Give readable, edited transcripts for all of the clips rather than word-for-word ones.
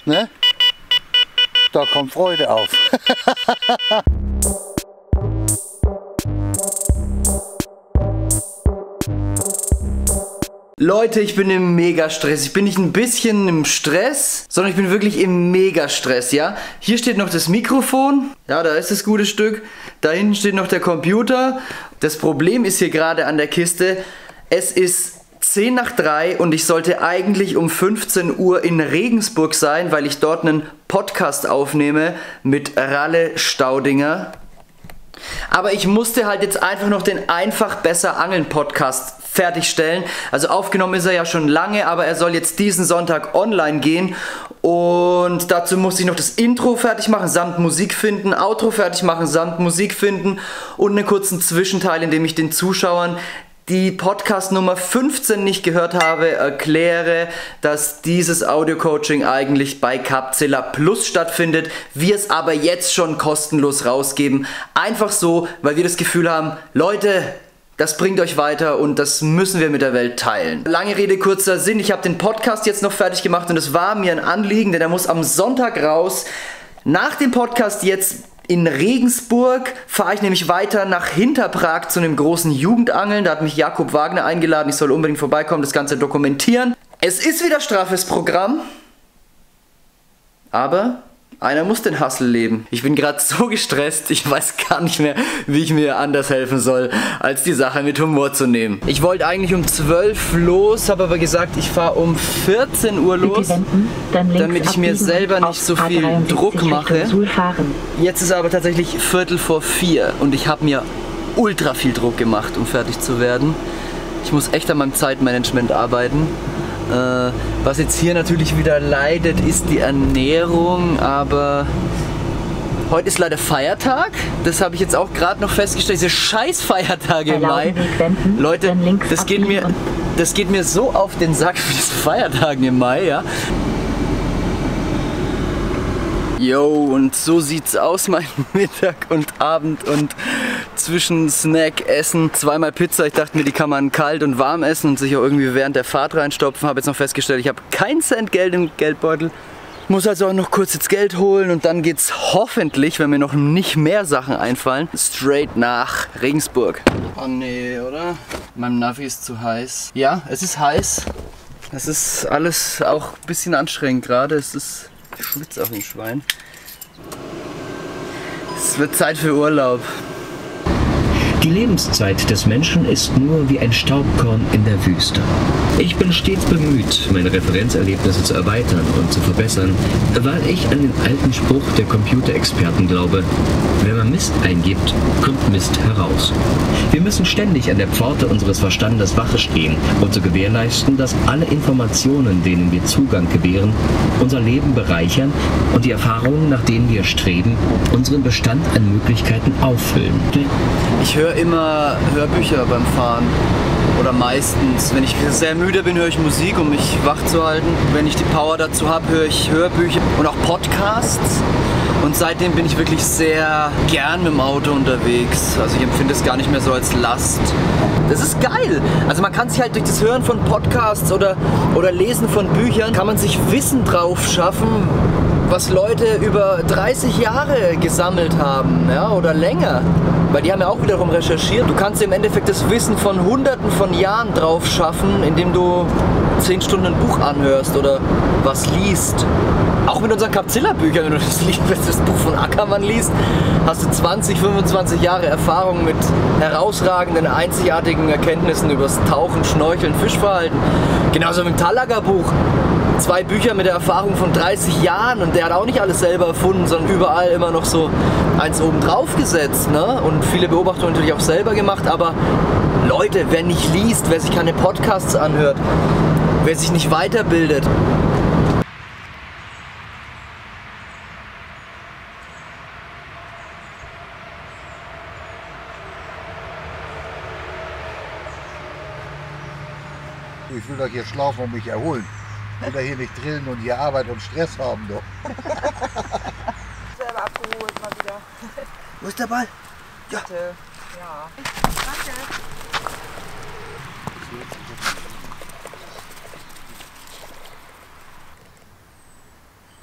ne? Da kommt Freude auf. Leute, ich bin im Mega-Stress. Ich bin nicht ein bisschen im Stress, sondern ich bin wirklich im Mega-Stress, ja? Hier steht noch das Mikrofon. Ja, da ist das gute Stück. Da hinten steht noch der Computer. Das Problem ist hier gerade an der Kiste, es ist 10 nach 3 und ich sollte eigentlich um 15 Uhr in Regensburg sein, weil ich dort einen Podcast aufnehme mit Ralle Staudinger. Aber ich musste halt jetzt einfach noch den Einfach besser Angeln Podcast fertigstellen. Also aufgenommen ist er ja schon lange, aber er soll jetzt diesen Sonntag online gehen. Und dazu musste ich noch das Intro fertig machen, samt Musik finden, Outro fertig machen, samt Musik finden und einen kurzen Zwischenteil, in dem ich den Zuschauern die Podcast Nummer 15 nicht gehört habe, erkläre, dass dieses Audio-Coaching eigentlich bei Capzilla Plus stattfindet, wir es aber jetzt schon kostenlos rausgeben. Einfach so, weil wir das Gefühl haben, Leute, das bringt euch weiter und das müssen wir mit der Welt teilen. Lange Rede, kurzer Sinn, ich habe den Podcast jetzt noch fertig gemacht und es war mir ein Anliegen, denn er muss am Sonntag raus. Nach dem Podcast jetzt in Regensburg fahre ich nämlich weiter nach Hinterprag zu einem großen Jugendangeln. Da hat mich Jakob Wagner eingeladen. Ich soll unbedingt vorbeikommen, das Ganze dokumentieren. Es ist wieder straffes Programm, aber einer muss den Hustle leben. Ich bin gerade so gestresst, ich weiß gar nicht mehr, wie ich mir anders helfen soll, als die Sache mit Humor zu nehmen. Ich wollte eigentlich um 12 los, habe aber gesagt, ich fahre um 14 Uhr los, damit ich mir selber nicht so viel Druck mache. Jetzt ist aber tatsächlich 3:45 und ich habe mir ultra viel Druck gemacht, um fertig zu werden. Ich muss echt an meinem Zeitmanagement arbeiten. Was jetzt hier natürlich wieder leidet, ist die Ernährung, aber heute ist leider Feiertag. Das habe ich jetzt auch gerade noch festgestellt. Diese scheiß Feiertage im Mai. Leute, das geht mir so auf den Sack für diese Feiertage im Mai, ja. Yo, und so sieht's aus, mein Mittag und Abend und zwischen Snack, Essen, zweimal Pizza. Ich dachte mir, die kann man kalt und warm essen und sich auch irgendwie während der Fahrt reinstopfen. Habe jetzt noch festgestellt, ich habe keinen Cent Geld im Geldbeutel. Muss also auch noch kurz jetzt Geld holen und dann geht's hoffentlich, wenn mir noch nicht mehr Sachen einfallen, straight nach Regensburg. Oh nee, oder? Meinem Navi ist zu heiß. Ja, es ist heiß. Es ist alles auch ein bisschen anstrengend gerade. Ich schwitze auf den Schwein. Es wird Zeit für Urlaub. Die Lebenszeit des Menschen ist nur wie ein Staubkorn in der Wüste. Ich bin stets bemüht, meine Referenzerlebnisse zu erweitern und zu verbessern, weil ich an den alten Spruch der Computerexperten glaube: Wenn man Mist eingibt, kommt Mist heraus. Wir müssen ständig an der Pforte unseres Verstandes Wache stehen und so gewährleisten, dass alle Informationen, denen wir Zugang gewähren, unser Leben bereichern und die Erfahrungen, nach denen wir streben, unseren Bestand an Möglichkeiten auffüllen. Ich höre immer Hörbücher beim Fahren. Oder meistens. Wenn ich sehr müde bin, höre ich Musik, um mich wach zu halten. Wenn ich die Power dazu habe, höre ich Hörbücher und auch Podcasts. Und seitdem bin ich wirklich sehr gern mit dem Auto unterwegs. Also ich empfinde es gar nicht mehr so als Last. Das ist geil. Also man kann sich halt durch das Hören von Podcasts oder Lesen von Büchern, kann man sich Wissen drauf schaffen, was Leute über 30 Jahre gesammelt haben, ja, oder länger. Weil die haben ja auch wiederum recherchiert. Du kannst im Endeffekt das Wissen von Hunderten von Jahren drauf schaffen, indem du 10 Stunden ein Buch anhörst oder was liest. Auch mit unseren Capzilla-Büchern, wenn du das Buch von Ackermann liest, hast du 20, 25 Jahre Erfahrung mit herausragenden, einzigartigen Erkenntnissen über das Tauchen, Schnorcheln, Fischverhalten. Genauso mit dem Talaga-Buch. 2 Bücher mit der Erfahrung von 30 Jahren und der hat auch nicht alles selber erfunden, sondern überall immer noch so eins oben drauf gesetzt, ne? Und viele Beobachtungen natürlich auch selber gemacht, aber Leute, wer nicht liest, wer sich keine Podcasts anhört, wer sich nicht weiterbildet, Ich will doch hier schlafen und mich erholen. Oder hier nicht drillen und hier Arbeit und Stress haben, doch. Selber abgeholt mal wieder. Wo ist der Ball? Ja. Bitte. Ja. Danke.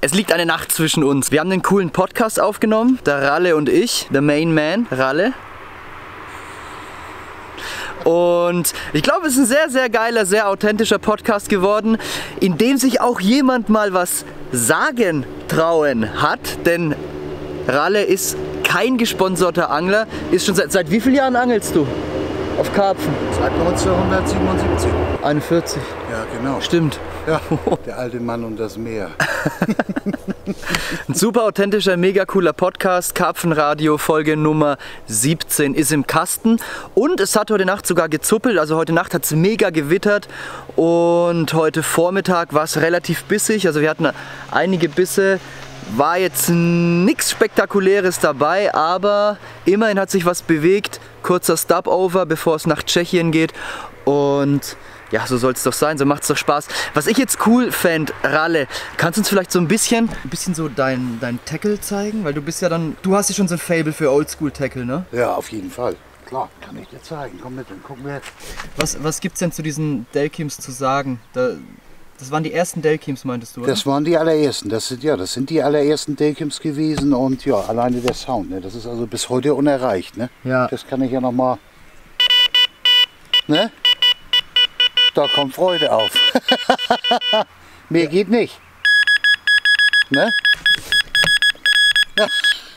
Es liegt eine Nacht zwischen uns. Wir haben einen coolen Podcast aufgenommen, der Ralle und ich, the main man, Ralle. Und ich glaube, es ist ein sehr, sehr geiler, sehr authentischer Podcast geworden, in dem sich auch jemand mal was sagen trauen hat. Denn Ralle ist kein gesponserter Angler. Ist schon seit wie vielen Jahren angelst du auf Karpfen? Seit 1977. 41. Ja, genau. Stimmt. Ja, der alte Mann und das Meer. Ein super authentischer, mega cooler Podcast. Karpfenradio, Folge Nummer 17 ist im Kasten. Und es hat heute Nacht sogar gezuppelt. Also heute Nacht hat es mega gewittert. Und heute Vormittag war es relativ bissig. Also wir hatten einige Bisse. War jetzt nichts Spektakuläres dabei, aber immerhin hat sich was bewegt. Kurzer Stopover, bevor es nach Tschechien geht. Und ja, so soll es doch sein, so macht es doch Spaß. Was ich jetzt cool fände, Ralle, kannst du uns vielleicht so ein bisschen so dein Tackle zeigen? Weil du bist ja dann, du hast ja schon so ein Faible für Oldschool-Tackle, ne? Ja, auf jeden Fall. Klar, kann ich dir zeigen. Komm mit und guck mir. Was gibt's denn zu diesen Delkims zu sagen? Das waren die ersten Delkims, meintest du, oder? Das waren die allerersten. Das sind die allerersten Delkims gewesen und ja, alleine der Sound. Ne? Das ist also bis heute unerreicht. Ne? Ja. Das kann ich ja noch mal. Ne? Da kommt Freude auf. Mehr geht nicht. Ne? Ja.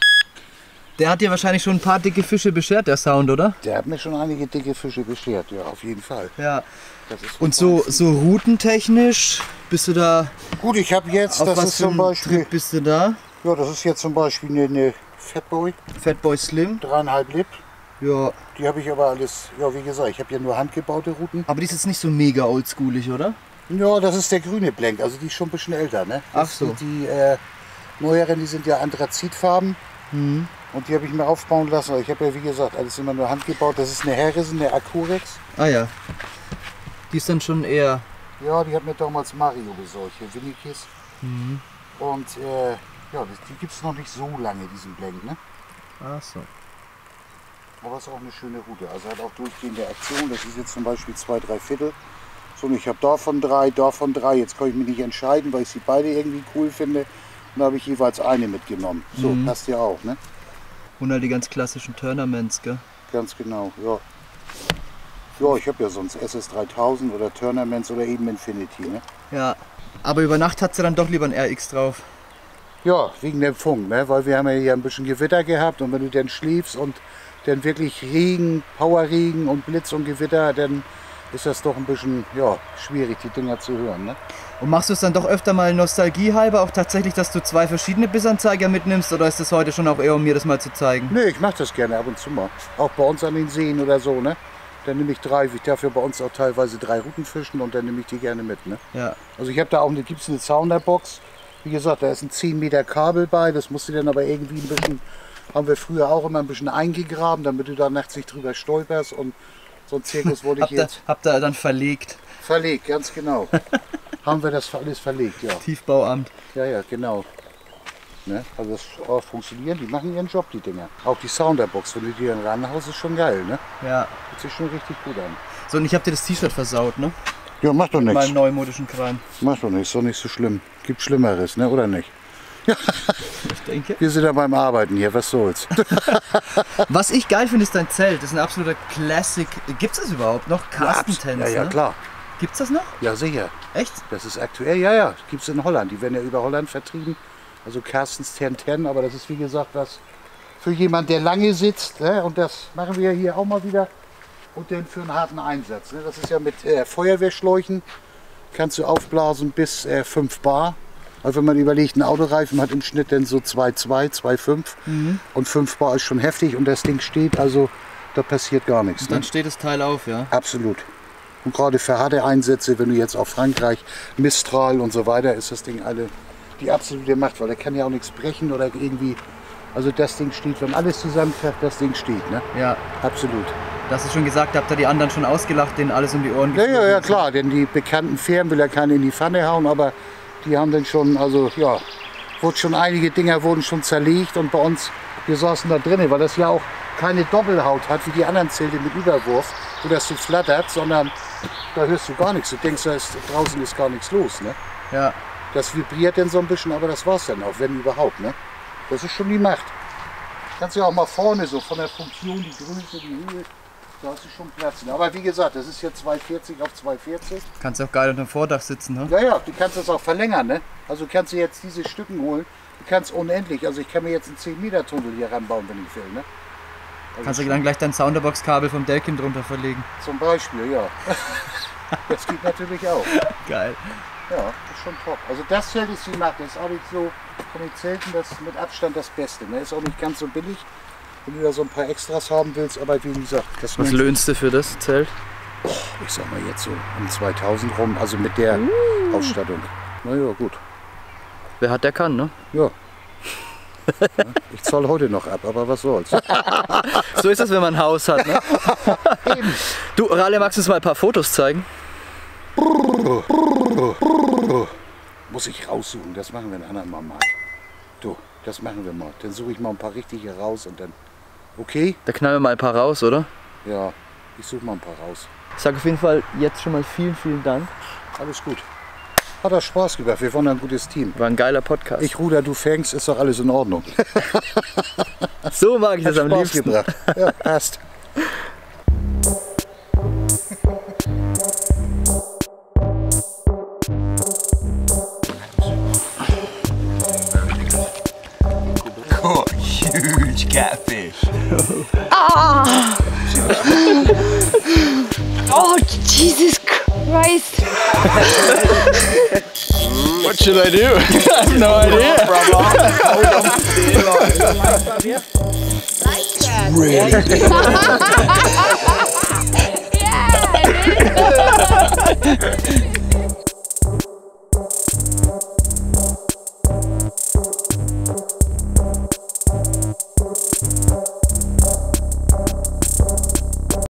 Der hat dir wahrscheinlich schon ein paar dicke Fische beschert, der Sound, oder? Der hat mir schon einige dicke Fische beschert, ja, auf jeden Fall. Ja. Das ist Und so routentechnisch, bist du da? gut, ich habe jetzt, Auf das was ist für zum einen Beispiel, Trip bist du da? ja, das ist jetzt zum Beispiel eine Fatboy, Fatboy Slim? 3,5 Lip. Ja. Die habe ich aber alles, ja, wie gesagt, ich habe ja nur handgebaute Routen. Aber die ist jetzt nicht so mega oldschoolig, oder? Ja, das ist der grüne Blank, also die ist schon ein bisschen älter, ne? Ach Das so. sind die neueren, die sind ja Anthrazitfarben. Und die habe ich mir aufbauen lassen. Aber ich habe ja, wie gesagt, alles immer nur handgebaut. Das ist eine Harrison, eine Acurex. Ah ja. Die ist dann schon eher. Ja, die hat mir damals Mario besorgt, hier Winnikis. Und ja, die gibt es noch nicht so lange, diesen Blank, ne? Ach so. Aber es ist auch eine schöne Route. Also hat auch durchgehende Aktion. Das ist jetzt zum Beispiel 2/3 Viertel. So, und ich habe davon drei. Jetzt kann ich mich nicht entscheiden, weil ich sie beide irgendwie cool finde. Und da habe ich jeweils eine mitgenommen. So, passt ja auch, ne? Und halt die ganz klassischen Tournaments, gell? Ganz genau, ja. Ja, ich habe ja sonst SS3000 oder Tournaments oder eben Infinity, ne? Ja. Aber über Nacht hat sie dann doch lieber ein RX drauf. Ja, wegen dem Funk, ne? Weil wir haben ja hier ein bisschen Gewitter gehabt und wenn du dann schläfst und dann wirklich Regen, Powerregen und Blitz und Gewitter, dann ist das doch ein bisschen, ja, schwierig, die Dinger zu hören, ne? Und machst du es dann doch öfter mal nostalgiehalber auch tatsächlich, dass du 2 verschiedene Bissanzeiger mitnimmst, oder ist das heute schon auch eher, um mir das mal zu zeigen? Nee, ich mache das gerne ab und zu mal. Auch bei uns an den Seen oder so, ne? Dann nehme ich 3, ich darf ja bei uns auch teilweise 3 Routen fischen und dann nehme ich die gerne mit, ne? Ja. Also ich habe da auch gibt's eine Sounderbox. Wie gesagt, da ist ein 10 Meter Kabel bei, das musst du dann aber irgendwie ein bisschen, haben wir früher auch immer ein bisschen eingegraben, damit du da nachts nicht drüber stolperst und so ein Zirkus wollte ich jetzt... Habt ihr dann verlegt? Verlegt, ganz genau. Haben wir das alles verlegt, ja. Tiefbauamt. Ja, ja, genau. Ne? Also das auch funktionieren, die machen ihren Job, die Dinger. Auch die Sounderbox, wenn du die dann ranhaust, ist schon geil, ne? Ja. Hört sich schon richtig gut an. So, und ich hab dir das T-Shirt versaut, ne? Ja, macht doch Mit nichts. meinem neumodischen Kram. Macht doch nichts, ist doch nicht so schlimm. Gibt Schlimmeres, ne? Oder nicht? Ich denke. Wir sind ja beim Arbeiten hier, was soll's. Was ich geil finde, ist dein Zelt. Das ist ein absoluter Classic. Gibt's das überhaupt noch? Carsten-Tents, Ja, ja, ne? klar. Gibt's das noch? Ja, sicher. Echt? Das ist aktuell, ja, ja. Gibt es in Holland. Die werden ja über Holland vertrieben. Also Carstens 1010, aber das ist wie gesagt was für jemand, der lange sitzt. Ne? Und das machen wir hier auch mal wieder. Und dann für einen harten Einsatz. Ne? Das ist ja mit Feuerwehrschläuchen. Kannst du aufblasen bis 5 Bar. Also wenn man überlegt, ein Autoreifen hat im Schnitt dann so 2,2, 2,5. Und 5 Bar ist schon heftig und das Ding steht, also da passiert gar nichts. Und dann Ne? steht das Teil auf, ja? Absolut. Und gerade für harte Einsätze, wenn du jetzt auf Frankreich, Mistral und so weiter, ist das Ding die absolute Macht, weil da kann ja auch nichts brechen oder irgendwie. Also das Ding steht, wenn alles zusammenklappt, das Ding steht, ne? Ja. Absolut. Du hast es schon gesagt, habt ihr die anderen schon ausgelacht, denen alles um die Ohren Ja, geflogen ja, ja, ist. klar, denn die bekannten Firmen will ja keiner in die Pfanne hauen, aber die haben dann schon, also ja, einige Dinger wurden schon zerlegt und bei uns, wir saßen da drinnen, weil das ja auch keine Doppelhaut hat, wie die anderen Zelte mit Überwurf, wo das so flattert, sondern da hörst du gar nichts. Du denkst, draußen ist gar nichts los, ne? Ja. Das vibriert dann so ein bisschen, aber das war's dann auch, wenn überhaupt. Ne? Das ist schon die Macht. Kannst du ja auch mal vorne so von der Funktion, die Größe, die Höhe, da hast du schon Platz. Aber wie gesagt, das ist jetzt 240 auf 240. Kannst du auch geil unter dem Vordach sitzen, ne? Ja, ja, du kannst das auch verlängern. Ne? Also kannst du jetzt diese Stücken holen. Du kannst unendlich, also ich kann mir jetzt einen 10 Meter Tunnel hier ranbauen, wenn ich will. Ne? Also Kannst du dann gleich dein Sounderbox-Kabel vom Delkin drunter verlegen. Zum Beispiel, ja. Das geht natürlich auch. Geil. Ja, ist schon top. Also das Zelt ist die Macht. Das ist auch nicht so von den Zelten das mit Abstand das Beste. Ne? Ist auch nicht ganz so billig, wenn du da so ein paar Extras haben willst. Aber wie gesagt, das Was löhnst du für das Zelt? Oh, ich sag mal jetzt so um 2000 rum, also mit der Ausstattung. Na ja, gut. Wer hat, der kann, ne? Ja. Ja, ich zahle heute noch ab, aber was soll's. So ist das, wenn man ein Haus hat, ne? Du, Ralle, magst du uns mal ein paar Fotos zeigen? Muss ich raussuchen, das machen wir ein andermal mal. Du, das machen wir mal. Dann suche ich mal ein paar richtige raus und dann... Okay? Da knallen wir mal ein paar raus, oder? Ja, ich suche mal ein paar raus. Ich sage auf jeden Fall jetzt schon mal vielen, vielen Dank. Alles gut. Hat das Spaß gemacht, wir waren ein gutes Team. War ein geiler Podcast. Ich ruder, du fängst, ist doch alles in Ordnung. So mag ich das am Spaß liebsten. gebracht. Ja, passt. Oh, huge catfish. Oh, Jesus Christ. What should I do? I have no idea. Yeah, it is.